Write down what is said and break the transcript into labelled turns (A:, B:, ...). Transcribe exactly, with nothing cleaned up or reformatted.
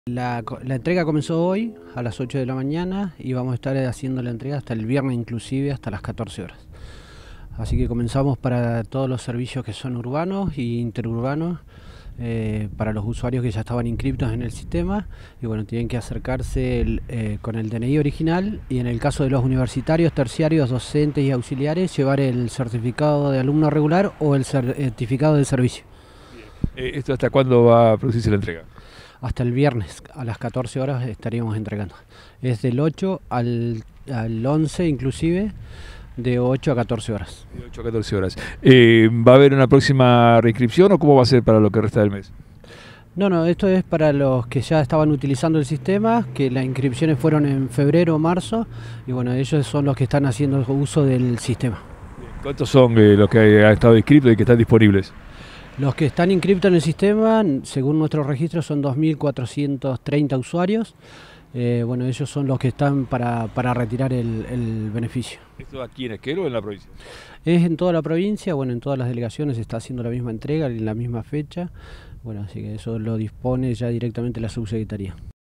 A: La, la entrega comenzó hoy a las ocho de la mañana y vamos a estar haciendo la entrega hasta el viernes, inclusive hasta las catorce horas. Así que comenzamos para todos los servicios que son urbanos e interurbanos, eh, para los usuarios que ya estaban inscriptos en el sistema, y bueno, tienen que acercarse el, eh, con el D N I original, y en el caso de los universitarios, terciarios, docentes y auxiliares, llevar el certificado de alumno regular o el certificado de servicio.
B: Eh, ¿Esto hasta cuándo va a producirse la entrega?
A: Hasta el viernes a las catorce horas estaríamos entregando. Es del ocho al, al once inclusive, de ocho a catorce horas.
B: De ocho a catorce horas. Eh, ¿Va a haber una próxima reinscripción o cómo va a ser para lo que resta del mes?
A: No, no, esto es para los que ya estaban utilizando el sistema, que las inscripciones fueron en febrero o marzo, y bueno, ellos son los que están haciendo uso del sistema.
B: ¿Cuántos son eh, los que han estado inscritos y que están disponibles?
A: Los que están inscritos en el sistema, según nuestros registros, son dos mil cuatrocientos treinta usuarios. Eh, bueno, ellos son los que están para, para retirar el, el beneficio.
B: ¿Esto aquí en Esquel o en la provincia?
A: Es en toda la provincia, bueno, en todas las delegaciones se está haciendo la misma entrega, en la misma fecha. Bueno, así que eso lo dispone ya directamente la subsecretaría.